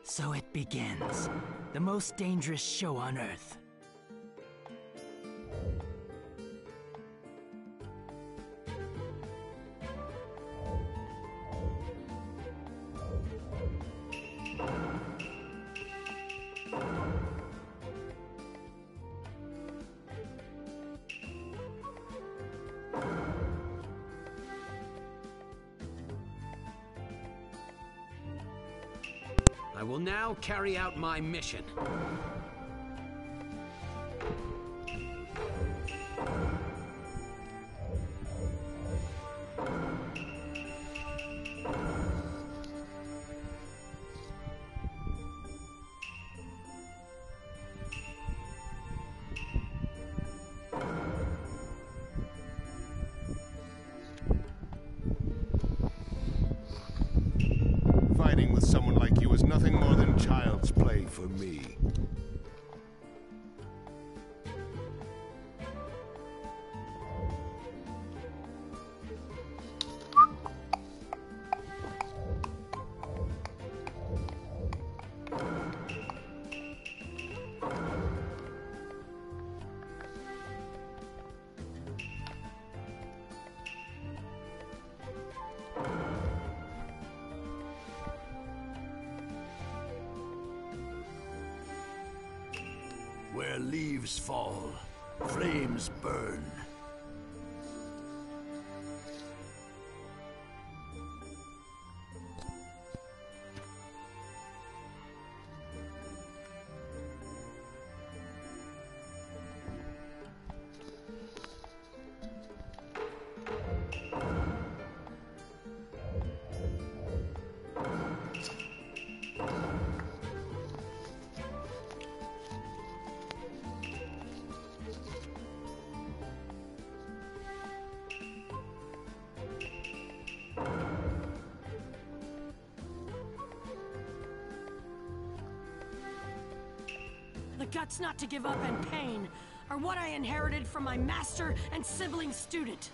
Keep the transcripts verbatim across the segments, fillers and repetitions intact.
So it begins. The most dangerous show on Earth. I will now carry out my mission. Fighting with someone like you is nothing more than child's play for me. Where leaves fall, flames burn. The guts not to give up and pain are what I inherited from my master and sibling student.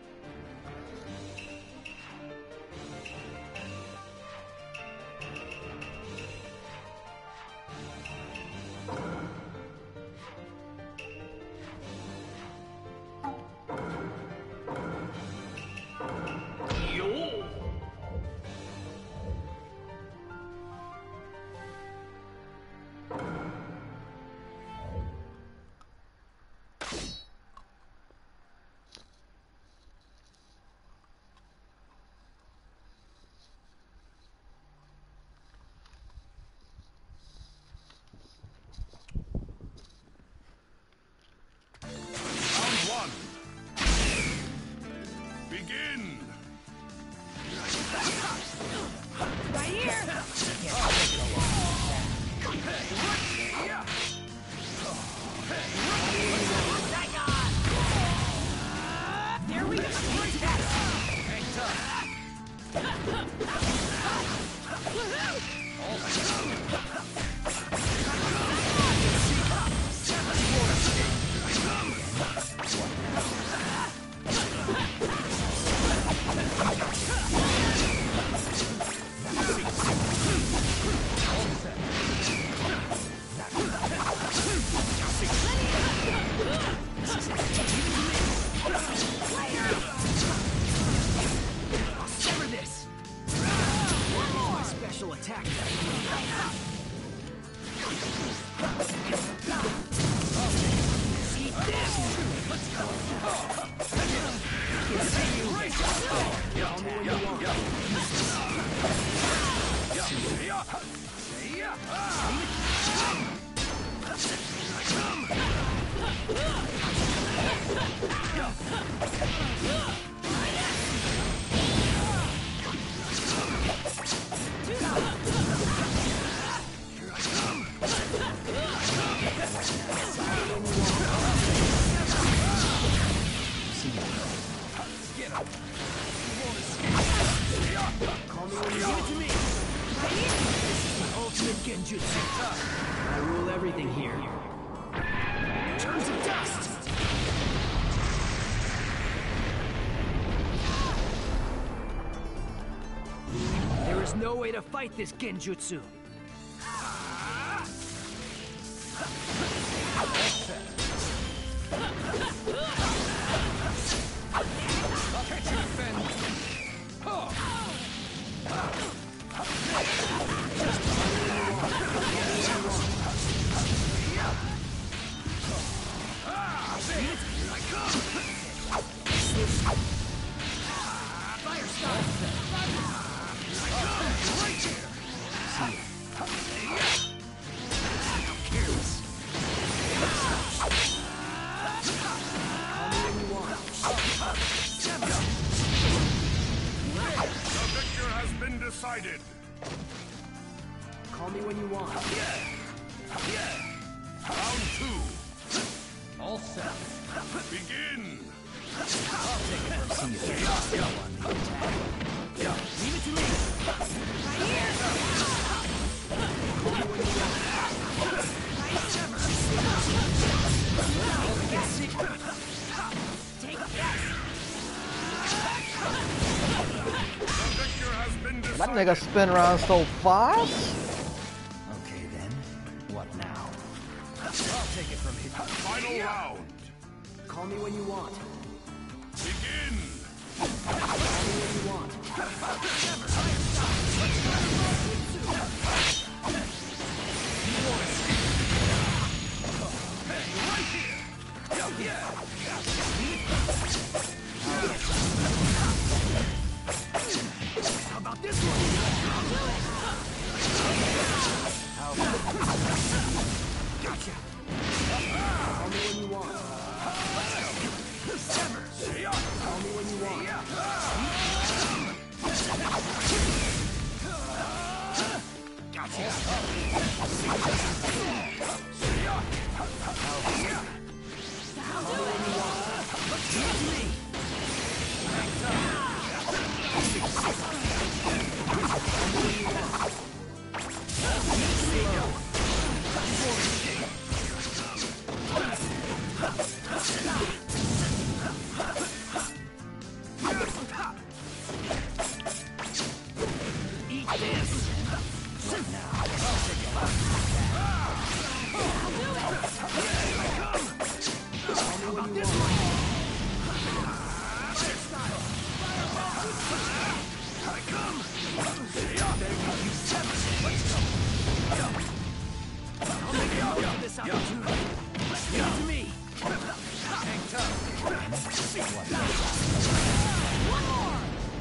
Begin! Right here! There we go! I rule everything here. Turn to dust! There is no way to fight this genjutsu. Call me when you want. Round two. All set. Begin. I'll take it from you. Go on the attack. Leave it to me. Right here! Call me when you want. Take that! The victor has been decided. That nigga spin around so fast. Okay then. What now? I'll take it from here. Final round. Call me when you want. Begin. Call me when you want. How about this one? Gotcha. Call me when you want. Call me when you want. Gotcha. Eat this. Now, I'll take it. Call me when you want. This opportunity. Give it to me. Hang tough. See what. One more!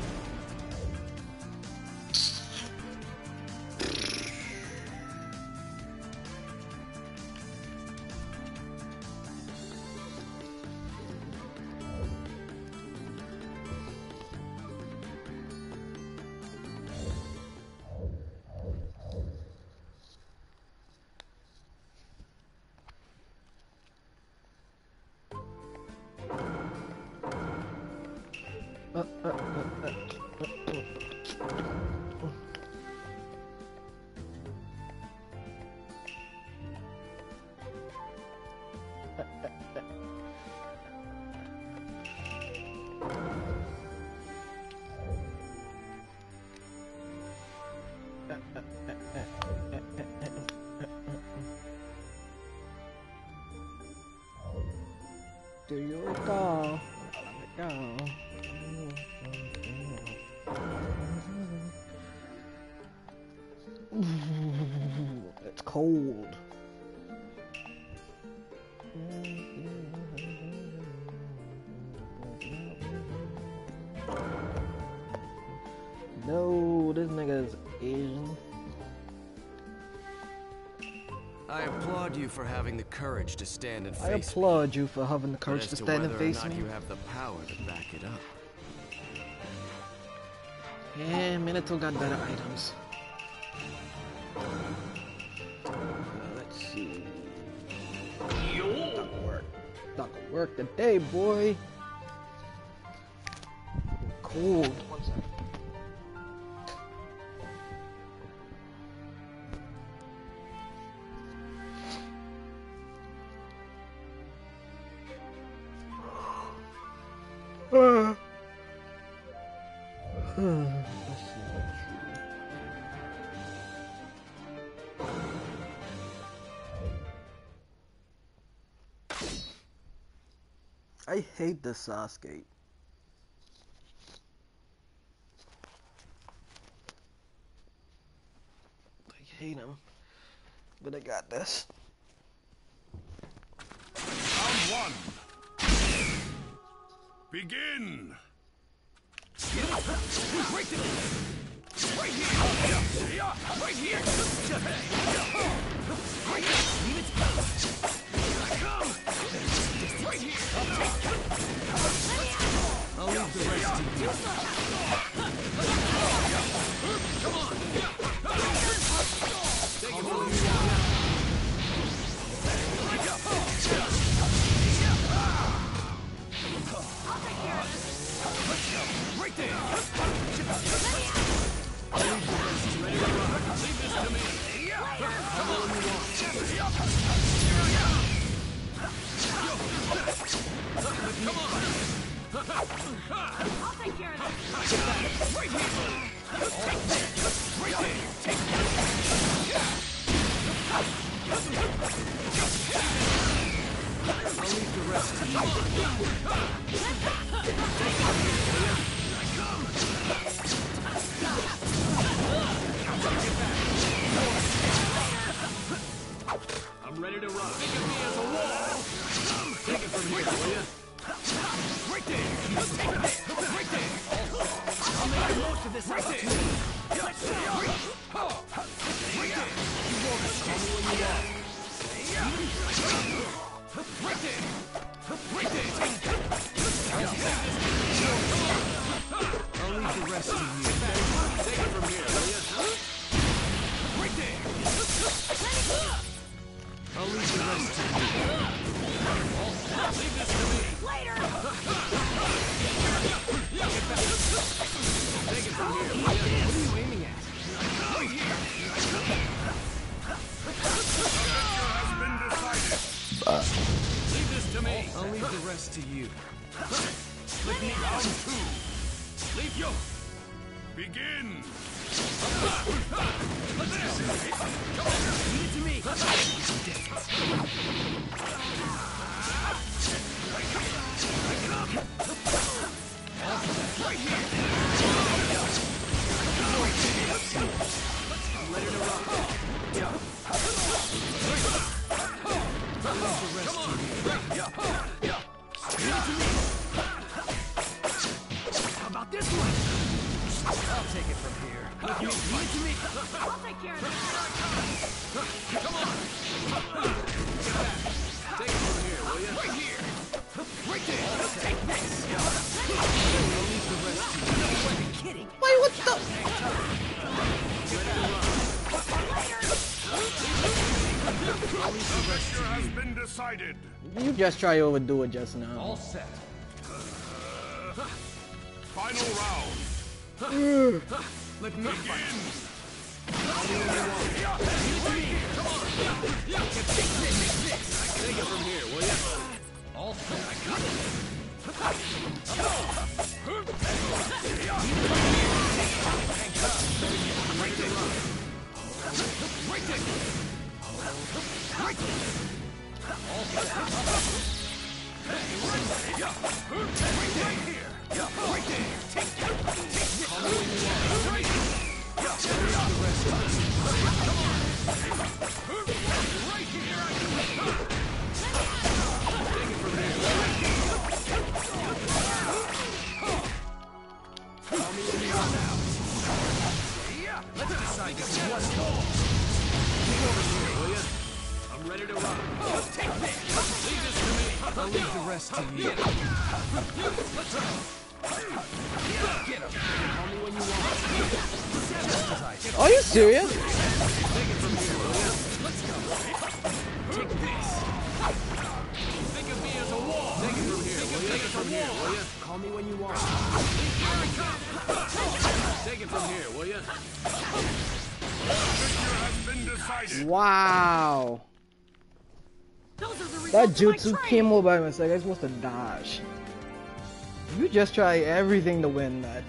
Do you recall? Let it go. It's cold. No, this nigga is Asian. I applaud you for having the courage to stand and face I applaud you for having the me. courage But to as to stand and whether or face not me. you have the power to back it up. Yeah, Minato got better items. Uh, let's see. Not gonna work. Not gonna work today, boy. Cold. One second. Uh. Let's see, let's see. I hate this Sasuke. I hate him. But I got this. Round one. Begin. Break it. Right here. Right here. Right here. Leave it. Here I come. Right here. I'll leave the rest to you. Come on. rest to you. Let me round two. Leave yo. Begin. Let's go. Leave it to me. Right here. Let it rock. Yeah. Come on. Yeah. Yeah. Leave it to me. How about this one? I'll take it from here. Look, you leave it to me. I'll take care of this. Come on. Get back. Take it from here, will you? Right here. Right there. Take this. I'll leave the rest to you. No way, kidding. Wait, what the? The victor has been decided. You just try to overdo it just now. All set. Final round. Let me Begin. Take it from here, will you? All set. I got it. Right there. Right there. Right there. All set. Hey, right there. Yeah. Right there. Yeah. Right there. Take that. Take this. Right here. Yeah. The rest of it. Come on. Right here. Take it from here. Call me when you're out. Yeah. Let's decide just one more. Come over here, will you? I'm ready to rock. Take this. Leave this to me. I'll leave the rest to you. Let's go. Get him. Call me when you want. Are you serious? Take it from here, will you? Let's go. Take this. Think of me as a wall. Take it from here, will you? Take it from here, will you? Call me when you want. Here I come. Take it from here, will you? The victor has been decided. Wow. Those are the results That of my jutsu training. came over by mistake. I was supposed to dodge. You just try everything to win that.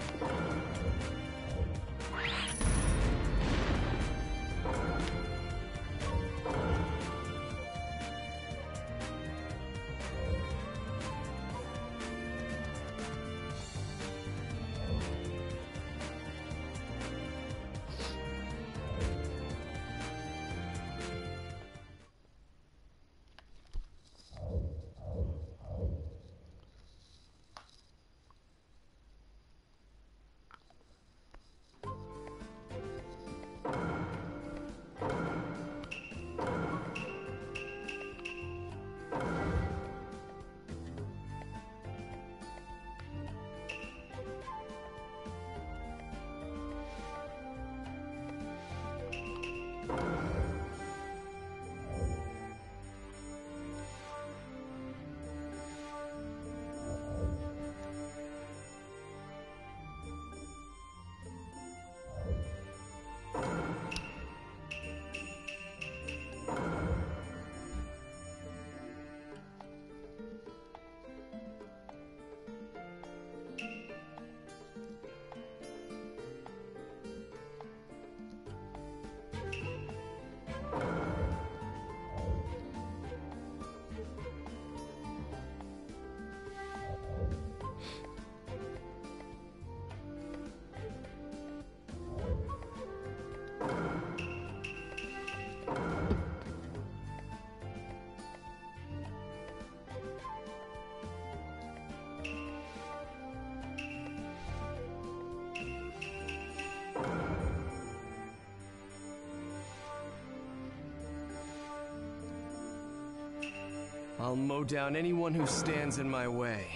I'll mow down anyone who stands in my way.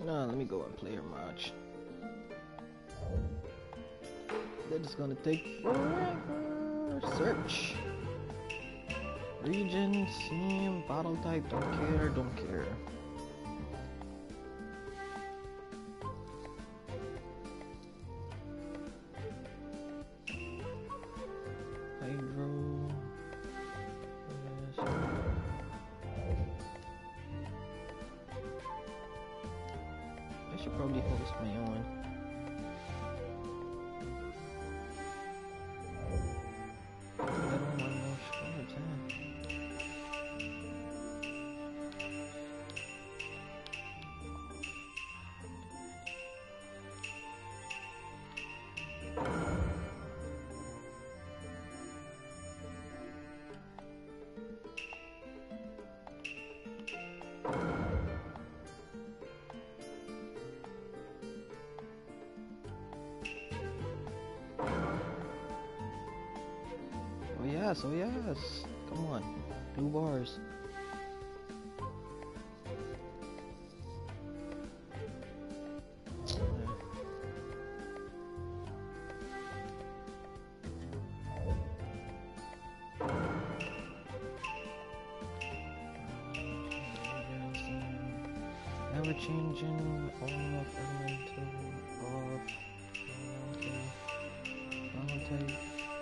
No, let me go and player match. That's gonna take forever. Search. Region, scene, battle type, don't care, don't care. Hydro. Yes. I should probably host my own. I don't want no shards, huh? Oh yes, oh yes. Come on. Blue bars. Never changing all of elemental off. Okay. Okay.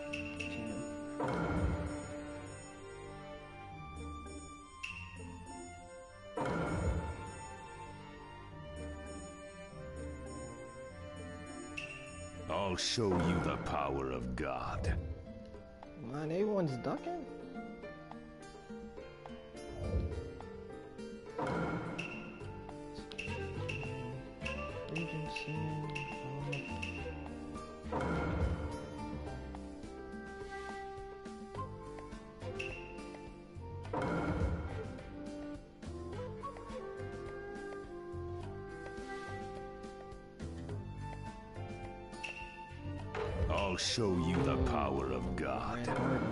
I'll show you the power of God. Man, everyone's ducking. Agency. I'll show you the power of God.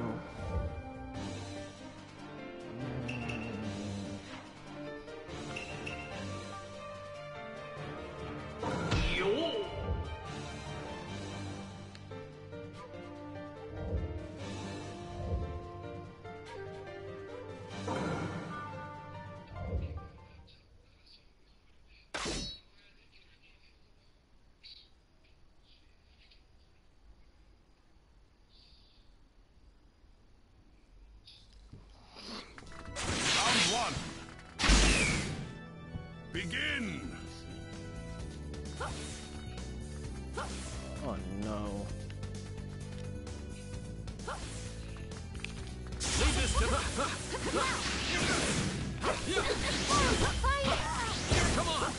Begin! Oh no. Leave this to the... Here, come on!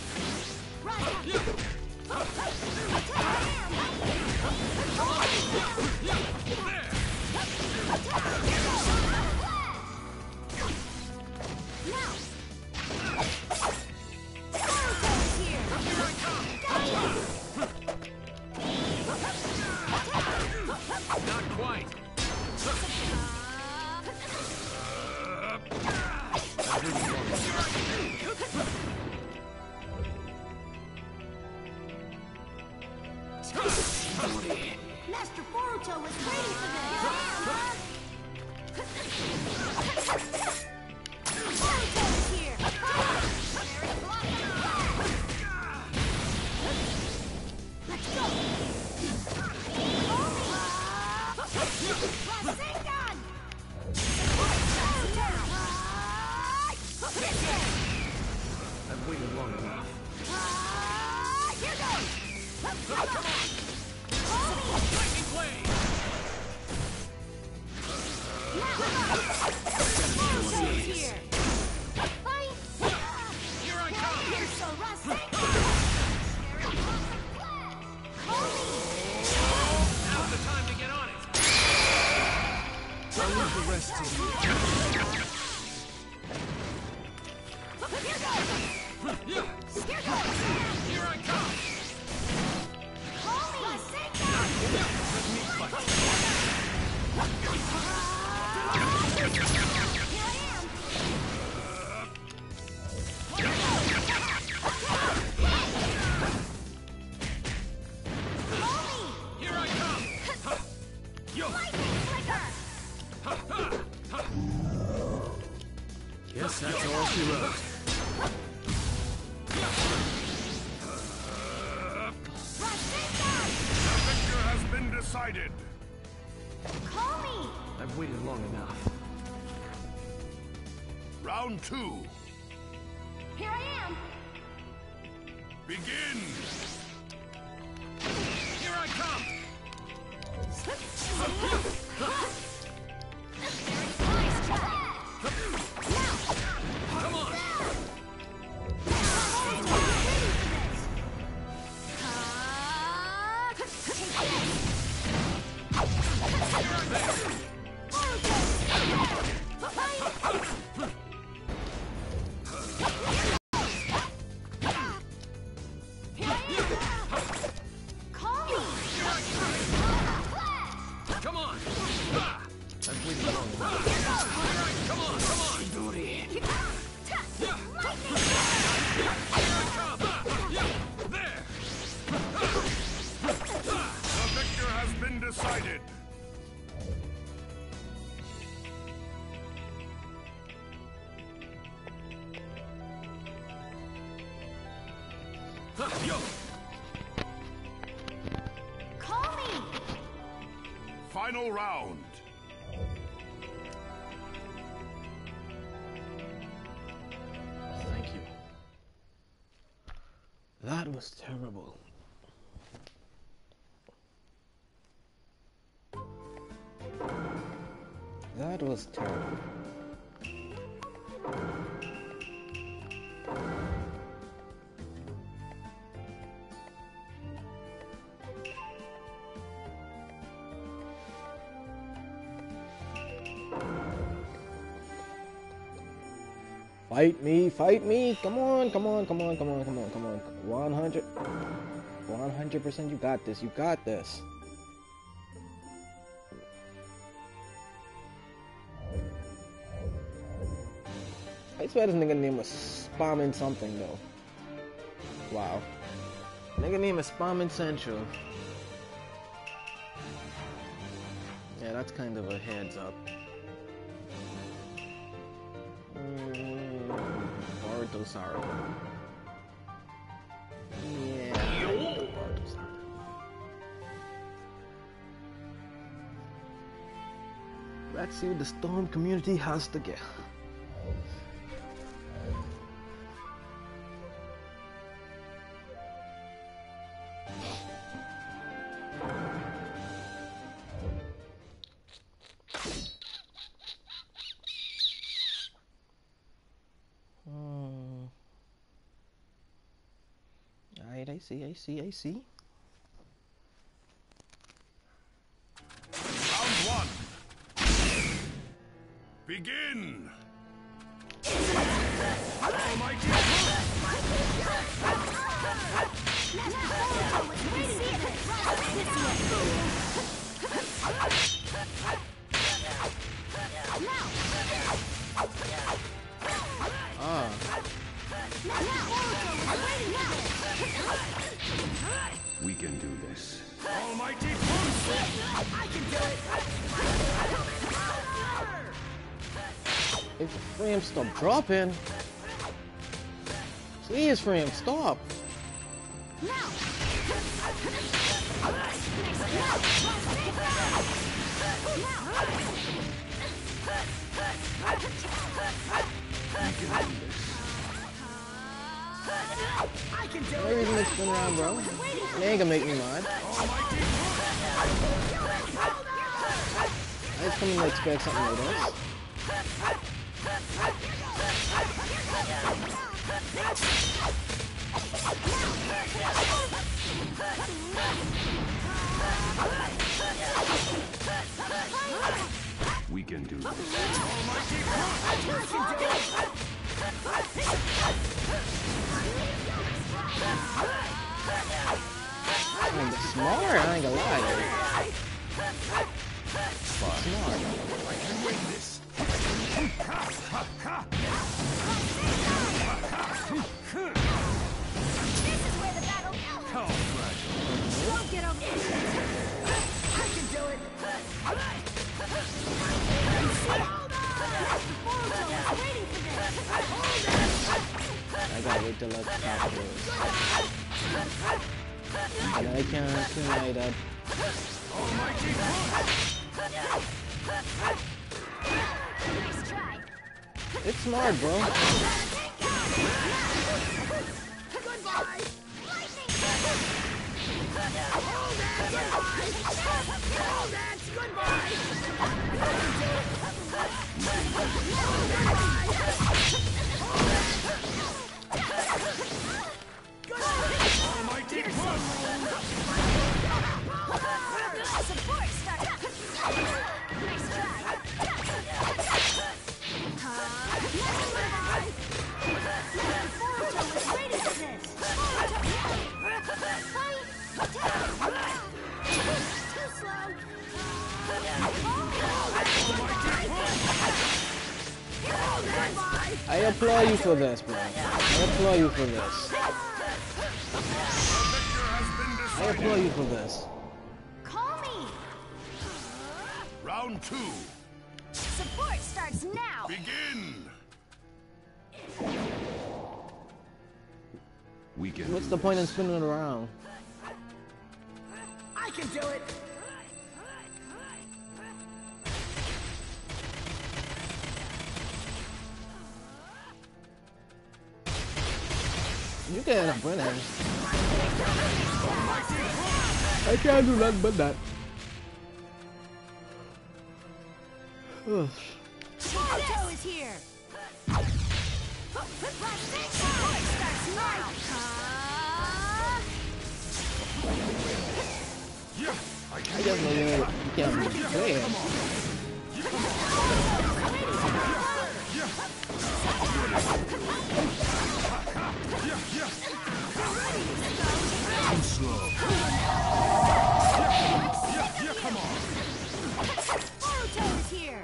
Not quite. Master Boruto was waiting for this! Boruto is here! Let's go! Rasengan! I've waited long enough. Here goes! Come on! Lightning blade! Boruto is here! Here I come! Here's so Rasengan! Now's the time to get on it! I'll leave the rest to you. Here goes! Here goes! Here I come! Holy Rasengan! Here I am! reload. The victor has been decided. Call me! I've waited long enough. Round two. Here I am! Begin. Here I come! Nice try! Come on! Come on! I've waited long enough. Come on, come on! Here I come! There! The victor has been decided. Yo! Call me! Final round. Thank you. That was terrible. That was terrible. Fight me, fight me. Come on, come on, come on, come on, come on, come on. one hundred. one hundred percent you got this. You got this. I swear this nigga name was Spamming something though. Wow. Nigga name is Spamming Central. Yeah, that's kind of a heads up. Sorry. Yeah. Let's see what the Storm community has to get. I see, I see, I see. Round one. Begin. Almighty. Ah. We can do this. Almighty I can do it! If the frame stop dropping. Please, frame, stop. I can do No reason to spin around, bro. You ain't gonna make me mad. I just come to expect something like this. We can do this. I'm smart, I ain't gonna lie. Smart. I can win this. This is where the battle comes! Won't get over here! I can do it! Hold on! Boruto is waiting for this! Hold on! And I can't deny that. Almighty push! Nice try. It's smart, bro. Goodbye. Lightning. Hold that! Goodbye! Hold that! Goodbye! Almighty push! Support start. Nice try. Naruto was ready for this! Too slow. I applaud you for this, bro. I applaud you for this. I applaud you for this. Call me. Round two. Support starts now. Begin. Weekend. What's the point in spinning it around? I can do it! You can win it. I can't do nothing but that. Ugh. Naruto is here! Support starts now. I guess no, you can't play it. Too slow. Naruto is here!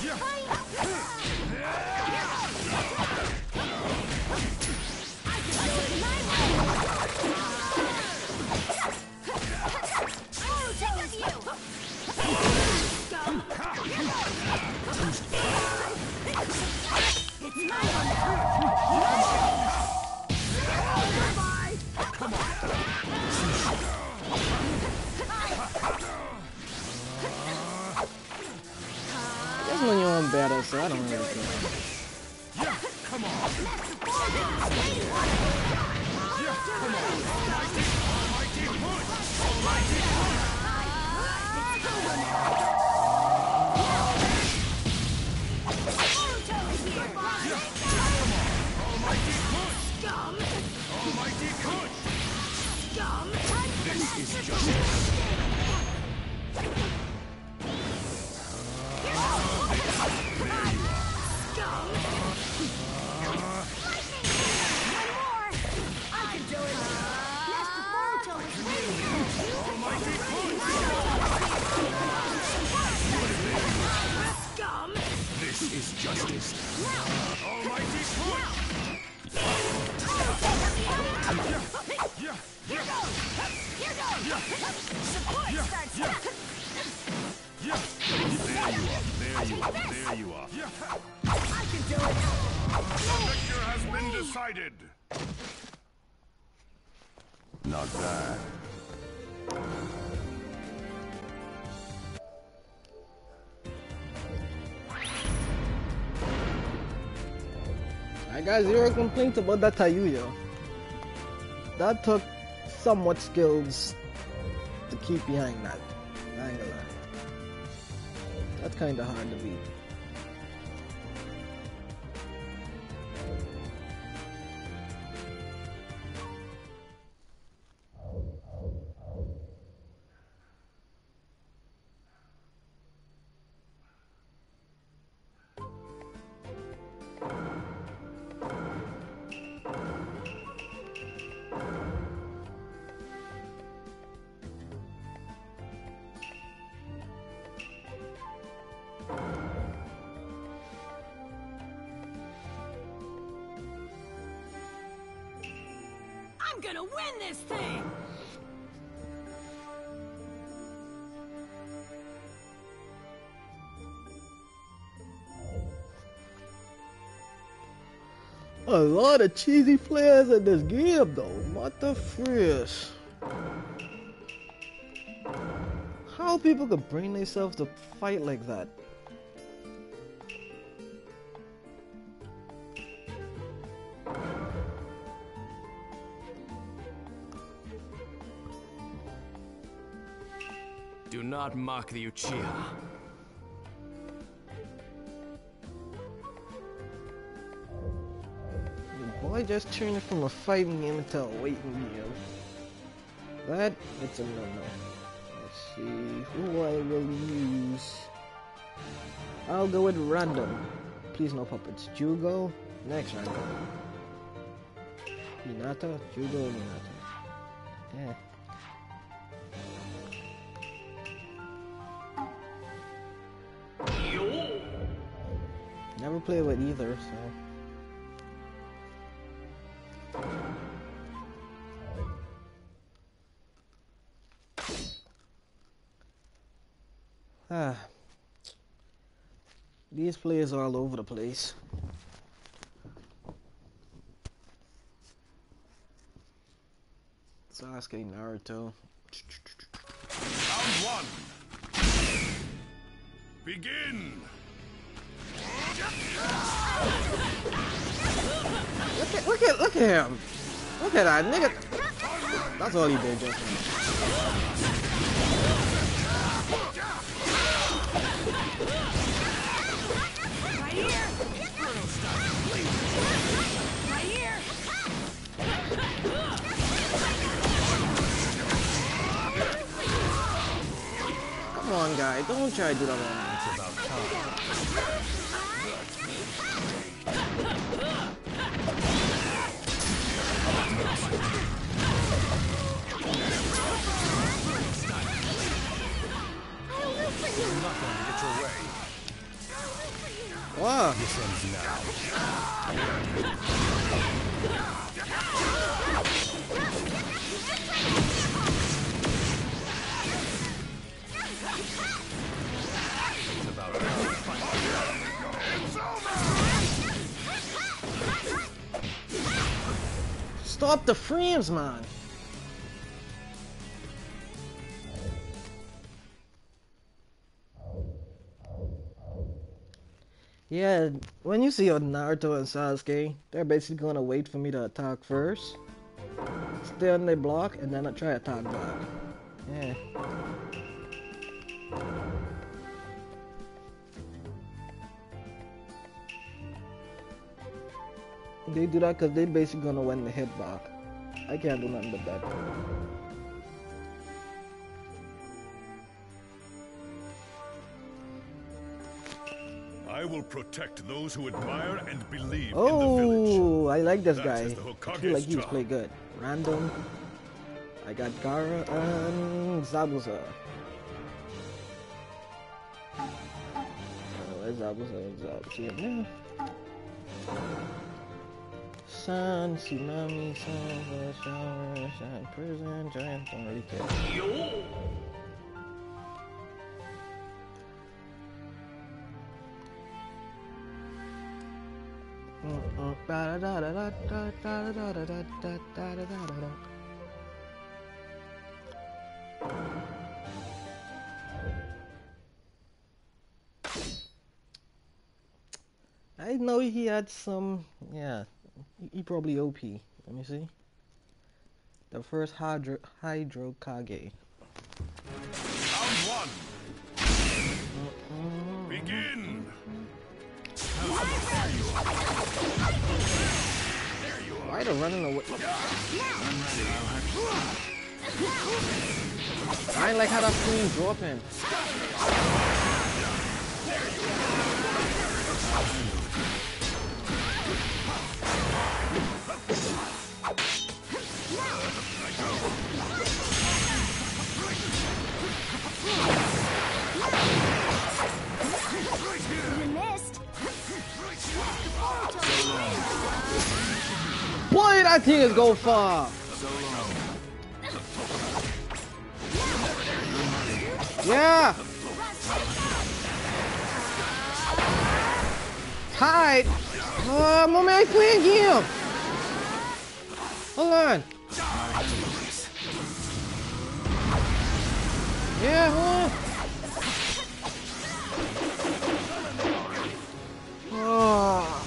That's when you're on battle, so I don't really care. Yeah, come on. Yeah, come on. Almighty, almighty push. Almighty push. Almighty push. Almighty push. This is justice. This is justice. Almighty push. Yeah, Here goes! Here goes! Support starts now. yeah. There you are. There you are. There you are. I can do it! The victor has been decided. Not bad. I got zero complaints about that Tayuya. That took somewhat skills to keep behind that. I ain't gonna lie. That's kinda hard to beat. I'm gonna win this thing! A lot of cheesy players in this game though. What the friss? How people could bring themselves to fight like that? Do not mock the Uchiha. Boy, just turned it from a fighting game into a waiting game. That, it's a no-no. Let's see, who I will use. I'll go with random. Please no puppets. Jugo, next random. Hinata, Jugo, Hinata. Yeah. Never played with either, so. Ah, these players are all over the place. Sasuke, Naruto. Round one. Begin. Look at, look at, look at him. Look at that nigga. That's all he did just now. Right here! Right here! Come on, guy. Don't try to do that on me. It's about time. You're not going to get your way. Wow. This ends now. It's about time. Stop the frames, man. Yeah, when you see a Naruto and Sasuke, they're basically gonna wait for me to attack first, stay on their block, and then I try to attack back. Yeah. They do that because they basically gonna win the hit back. I can't do nothing but that. I will protect those who admire and believe Oh, in the village. I like this That guy. is the I Hokage's feel like he's job. play good. Random. I got Gara and Zabuza. Oh, where's Zabuza? Zabuza. See him there. Sun, tsunami, sun, shower, shine, prison, giant, don't really care. I know he had some, yeah, he, he probably O P. Let me see. The first Hydro, Hydro Kage. Round one. Begin. Why the running away? I like how that queen dropping. You missed. Boy, that thing is go far. Yeah. Hide. Oh, mommy, I play a game. Hold on. Yeah, hold on. Oh.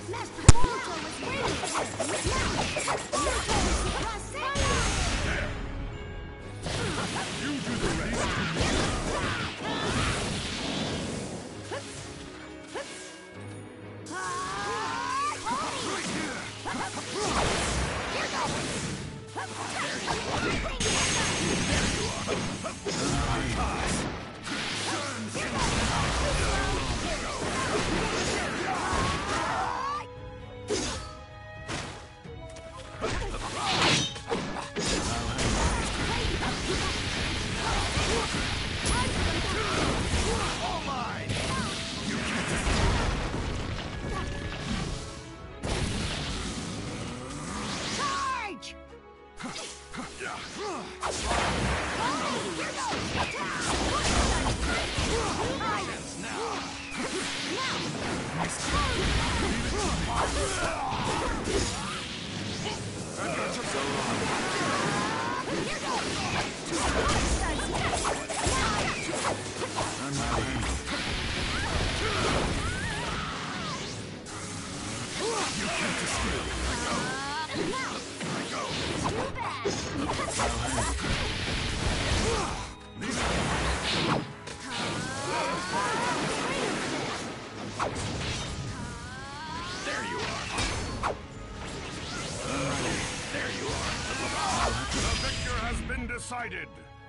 Decided.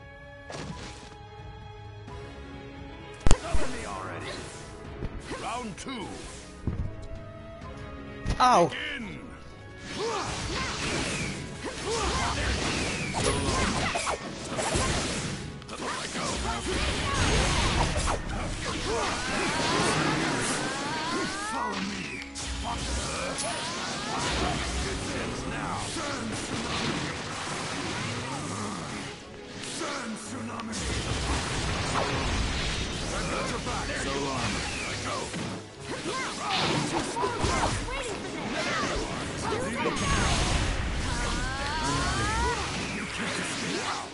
Telling me already. Round two. Ow. In. Follow me. Now. Sun tsunami. I've got your back. So long. I go. You can't escape now.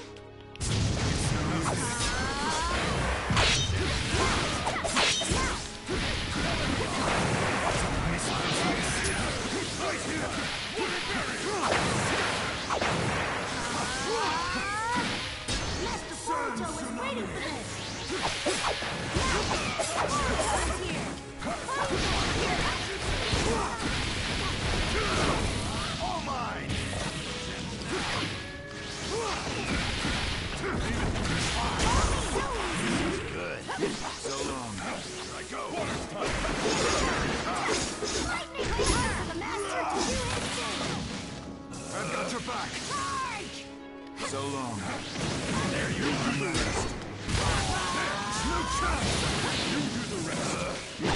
I've got your back. Charge! So long. There you are. The rest. No chance. You do the rest.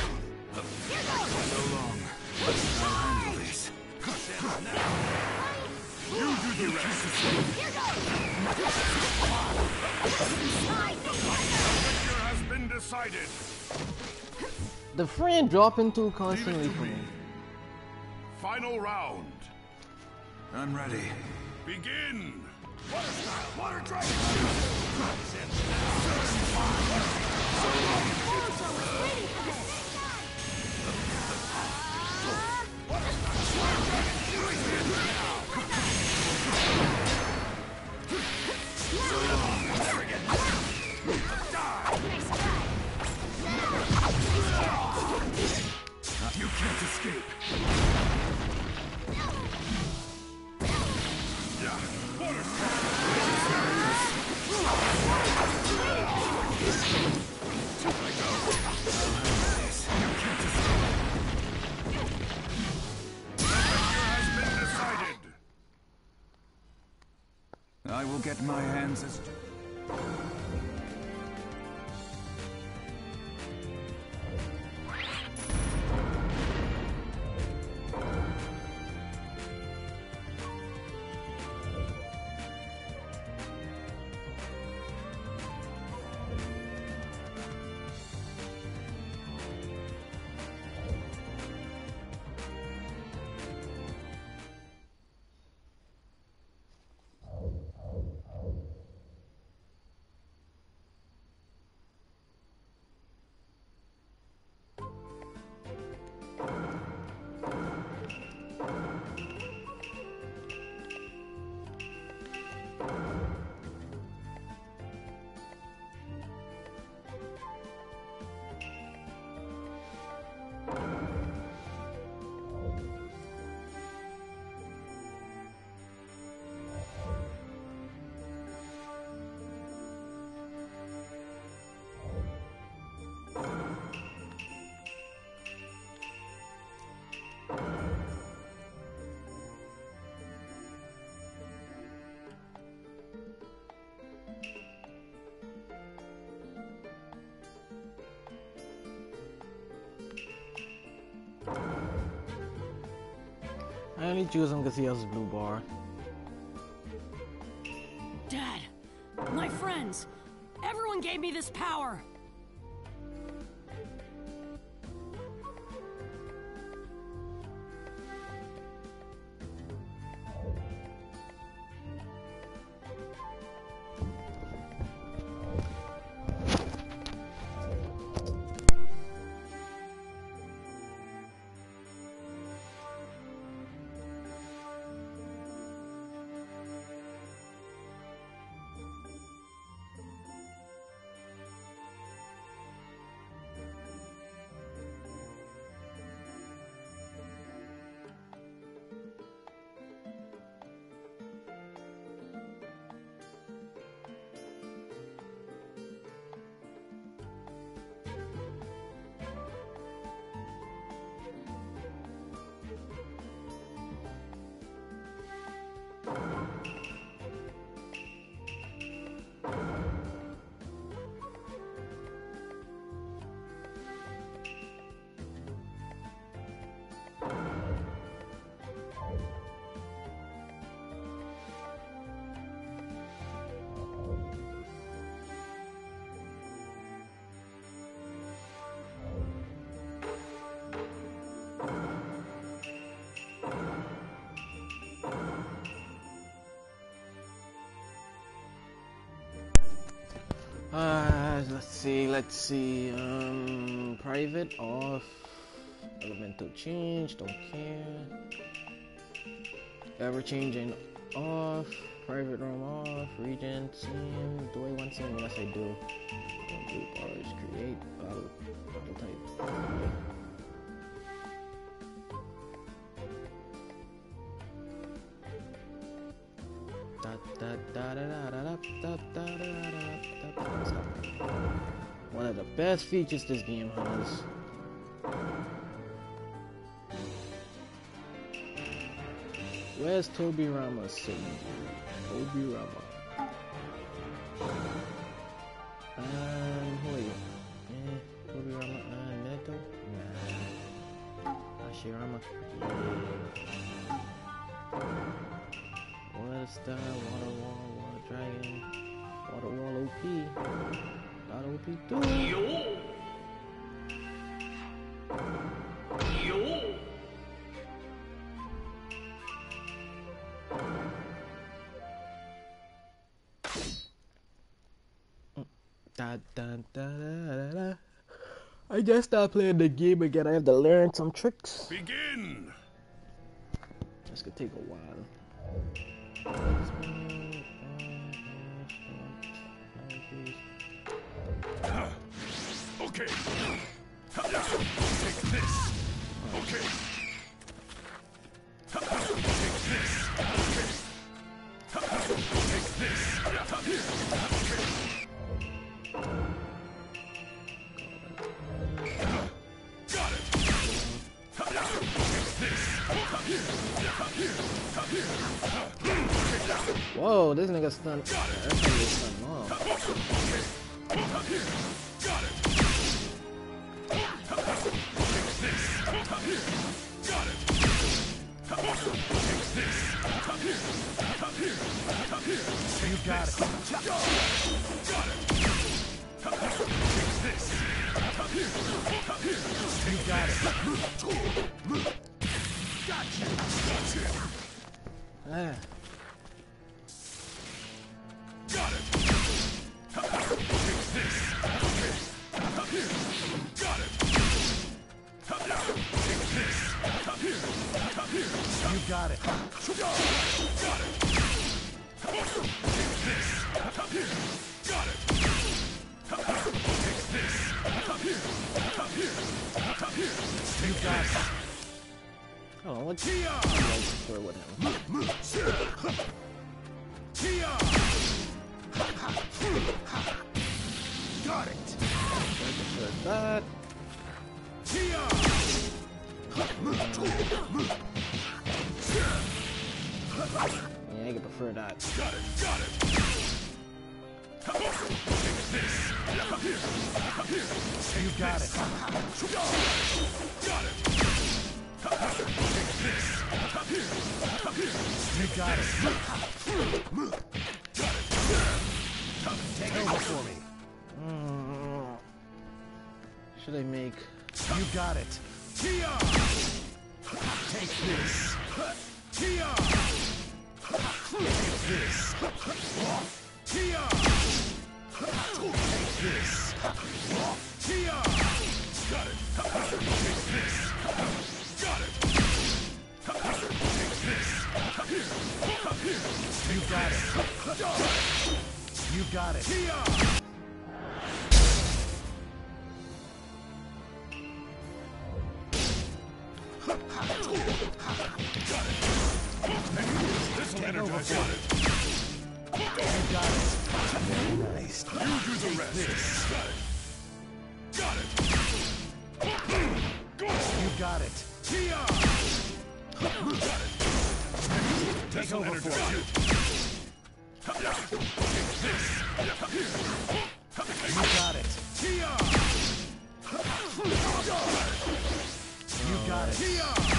So long. I'll handle this. Now. You do the rest. Here goes. The victor has been decided. The frame dropping too constantly for me. Final round. I'm ready. Begin. Water style. Water dragon. You can't escape. Yeah. Water I will get my hands as... I only choose him because he has a blue bar. Dad, my friends, everyone gave me this power. Uh, let's see, let's see, um, private off, elemental change, don't care, ever changing off, private room off, regent scene, do I want scene? Yes I do. Blue bars, create, battle, battle type, create. One of the best features this game has. Where's Toby Rama sitting? Toby Rama. Um, who are you? Eh, Toby Rama and Neto? Nah. Hashirama? Yeah. Water Star, Water Wall, Water Dragon, Water Wall O P. Got O P too. Yo! Yo! Da, da, da, da, da. I just started playing the game again. I have to learn some tricks. Begin! This could take a while. Okay. Take this. Okay. Take this. Okay. Take this. Got it. Whoa, this nigga stunned. Everything is stunned off. Got it. Got it. You got it. Got it. Take this. You got it. Gotcha. Gotcha. Ah. Got it. Take this. Got it. Take this. You got it. Got it. Take this. Got it. Take this. You got it. Oh, what's Tia! for with him? Tia! Got it. There's that. Tia! Yeah, I could prefer that. Got it. Got it. Take this. You got it. Got it. You got it. Take over for me. Mm. Should I make? You got it. Take this. Take this. Take this. Got it. Take this. Got it. Take this. You got it. You got it. This will energize it. You got it. Very nice. You do the rest. This. Got it. Got it. Go. You got it. Got it. This will energize you. You got it. You got it.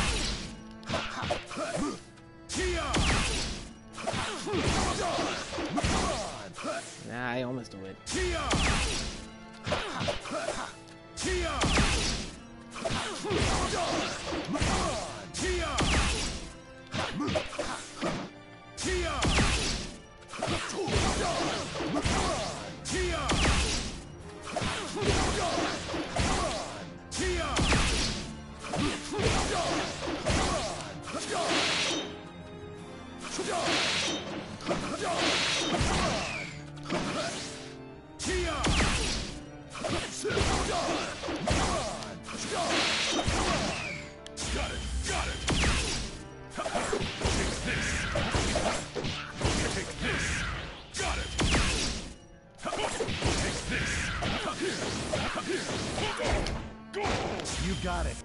Nah, I almost do it. Got it. Got it. Take this. Take this. Got it. Take this. Go. You got it.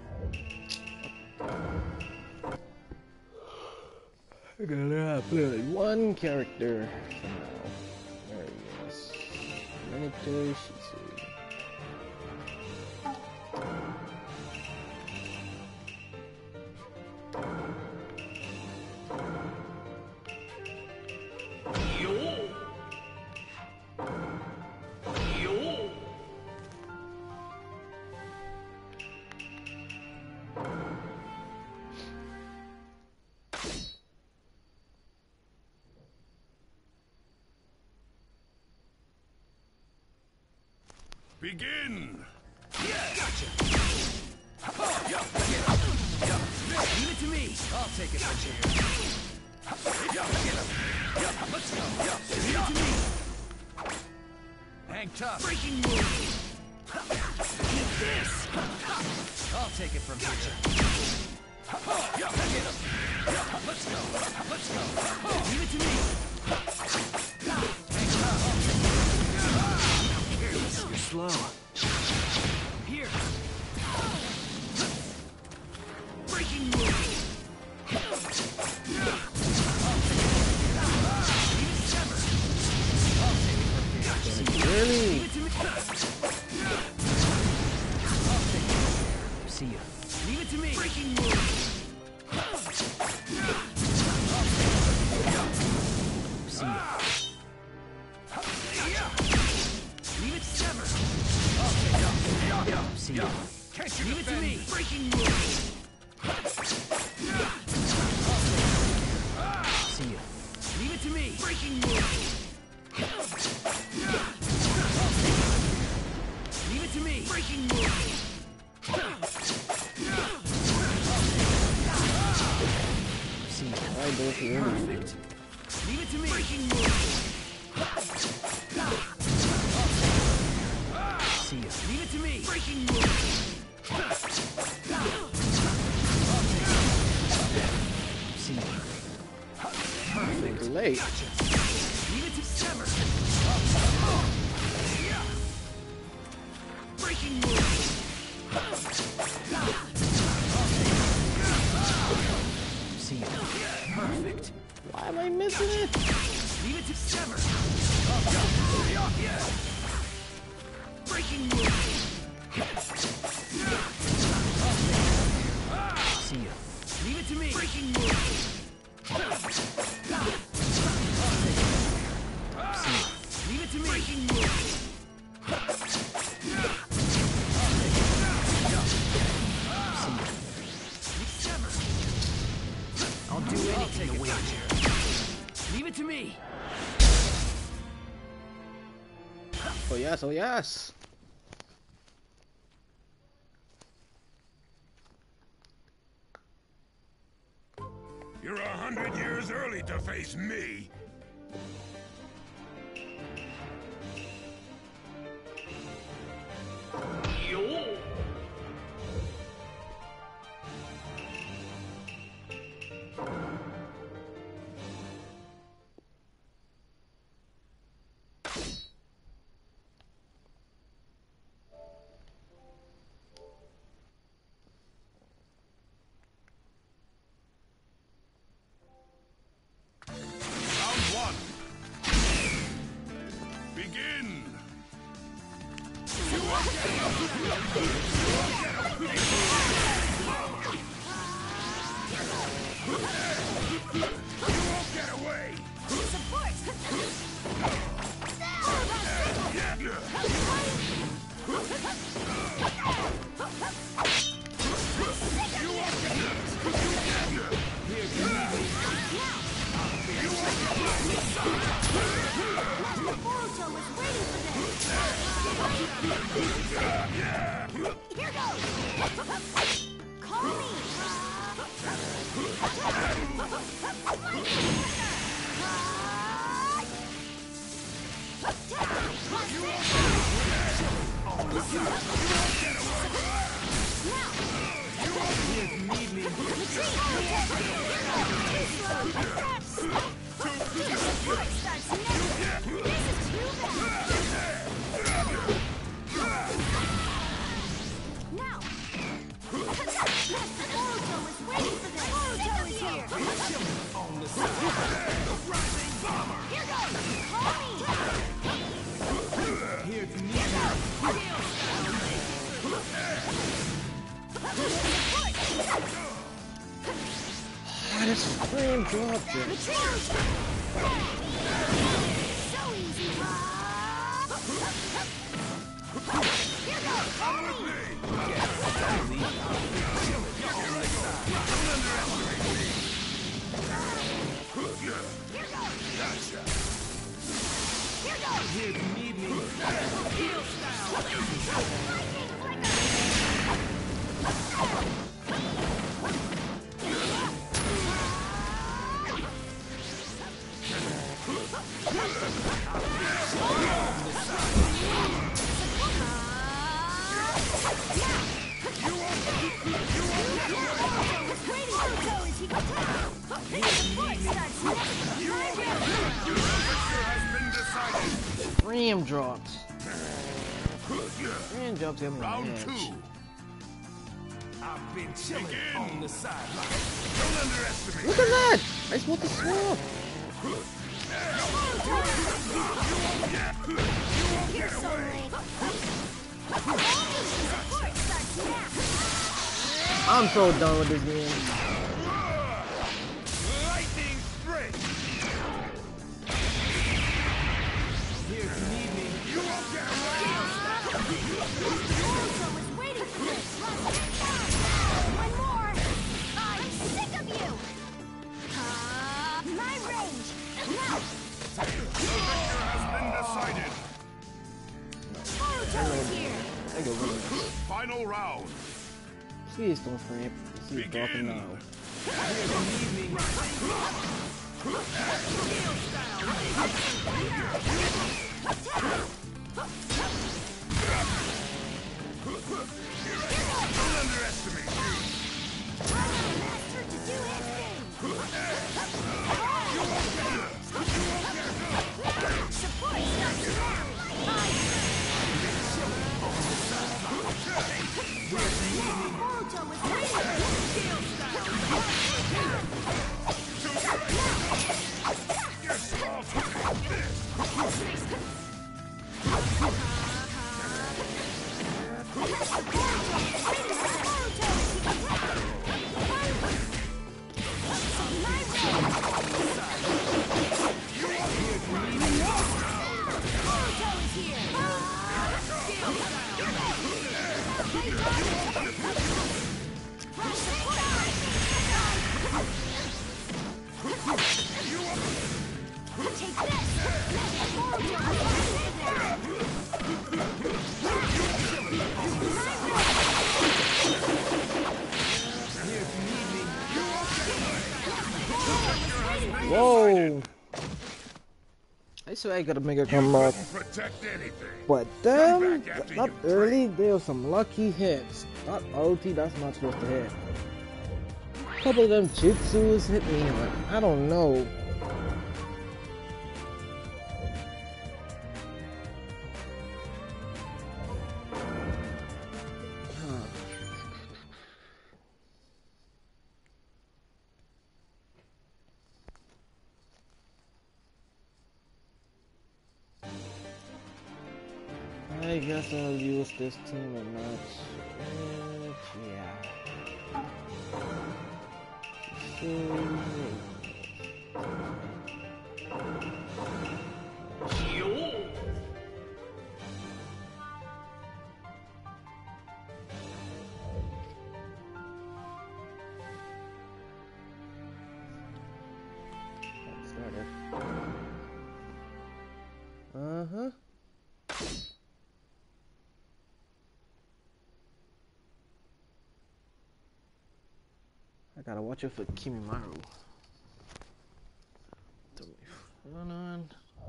I'm gonna play like one character for now. There he is. Military Shitsu. Begin. Yeah. Gotcha. Leave it to me. I'll take it from here. Let's go. Leave it to me. Hang tough. Breaking move. Eat this. I'll take it from here. Let's go. Let's go. Leave it to me. Hang tough. You're slow. Here. Breaking move. Really? See ya. Leave it to me. Breaking move. See ya. Leave it sever. See ya. Can't you leave it to me. Breaking move. See ya. Leave it to me. Breaking move. Leave it to me. Breaking move. See ya. I don't hear Perfect. Leave it to me. Breaking move. See ya. Leave it to me. Breaking move. See ya. Perfect. late. Leave it to sever. Breaking move. See ya. Perfect. Why am I missing it? Leave it to sever. Breaking move. See ya. to me. I'll do anything to win. Leave it to me. Oh yes, oh yes. You're a hundred years early to face me. Dropped it. So easy. Here goes. Follow me. Here goes. Here goes. Here if you need me. Heal style. Ram drops. Ram drops him Round on the edge. two. I've been chilling on the sideline. Don't underestimate. Look at that! I just want the swap. I'm so done with this game. Lightning straight. Here if you need me. You won't get away. was waiting for this. One more. I'm sick of you. Uh, my range. Now. The victor has been decided. Naruto is here. I go with it. Final round. Please don't frame. This is dropping now. Don't underestimate me. I'm a master to do his thing. Support starts now. Naruto was waiting. You're small for this. no! I swear I gotta make a comeback. Protect anything. But damn, not early. There were some lucky hits. Not ulti, that's not supposed to hit. A couple of them jutsus hit me, but I don't know. I guess I'll use this team and match. Uh, yeah. Uh huh. I gotta watch it for Kimimaru. Run on.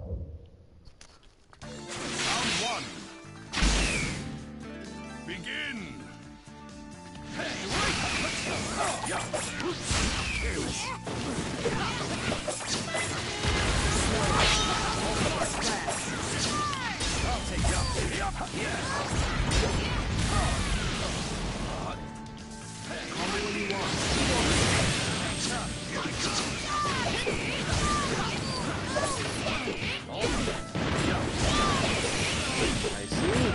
Round one. Begin. Hey, right! Let's go! Oh, yeah. I'll take you up. Yes. Hey, call me when you want. I see.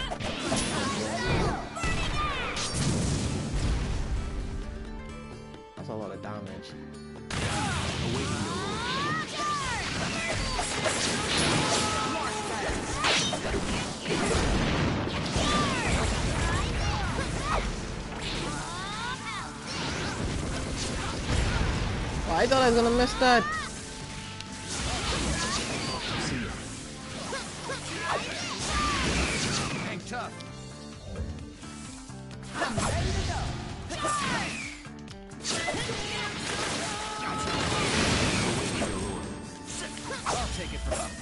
That's a lot of damage. Oh, I thought I was gonna miss that. Hang tough. I'll take it from up.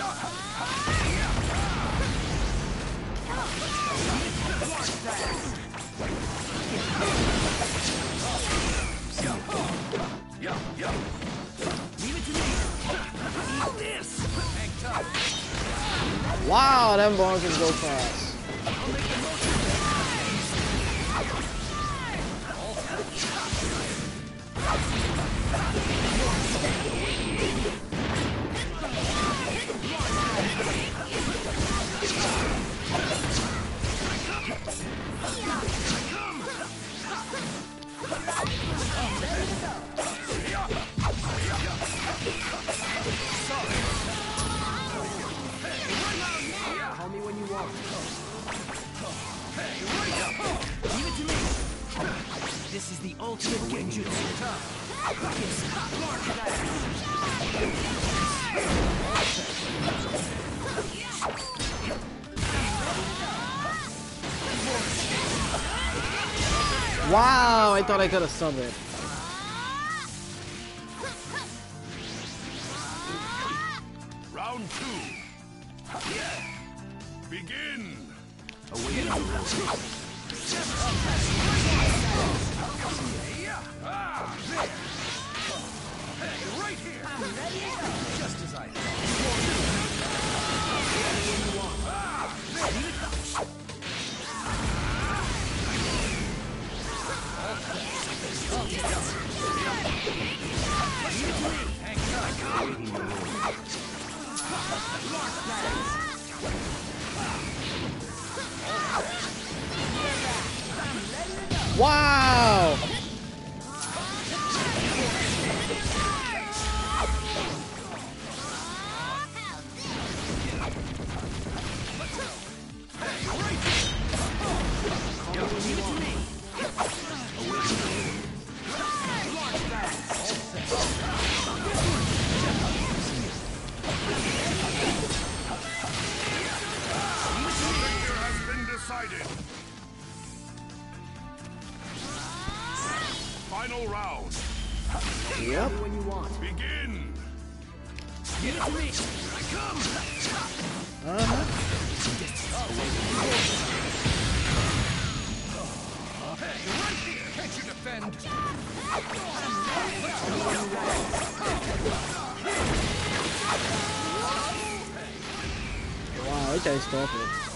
Yeah, yeah. Leave it to me. Eat this. Hang tough. Wow, them balls can go fast. Call me when you want. Hey, right up. Leave it to me. This is the ultimate genjutsu. Wow, I thought I could have subbed it. Round two. Begin. Away from Ah, there. Hey, right here. I'm ready to go. Just as I Wow! Final round. Yep. when you want. Begin. Give it to me. Here I come. Uh-huh. Hey, right here. Can't you defend? Wow, I just stopped it.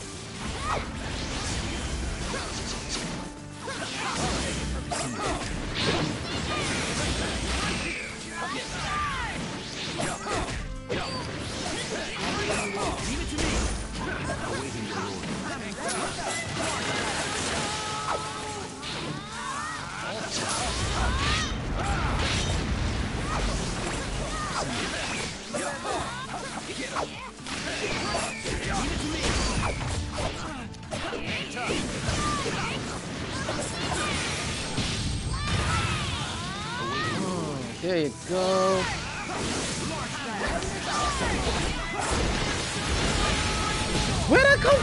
Leave it to me. Awaiting your order. There you go. Where'd I come?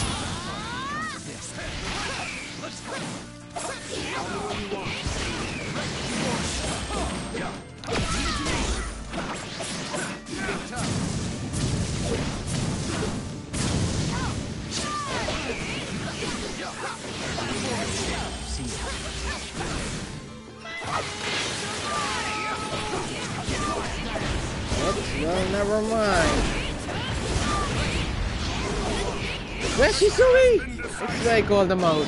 Oops, well, never mind. Where's Shisui? That's why I called them out.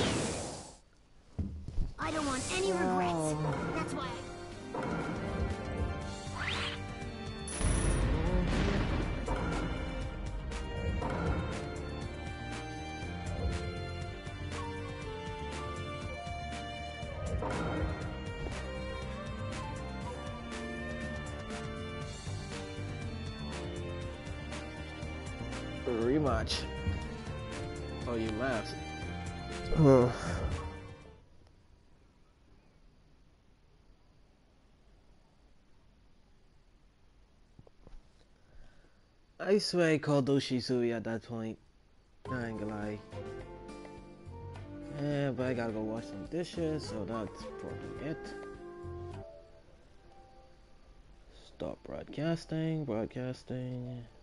I don't want any regrets. That's why. Rematch. Oh, you laughed. Oh. I swear I called those Shisui at that point. I ain't gonna lie. Yeah, but I gotta go wash some dishes, so that's probably it. Stop broadcasting, broadcasting.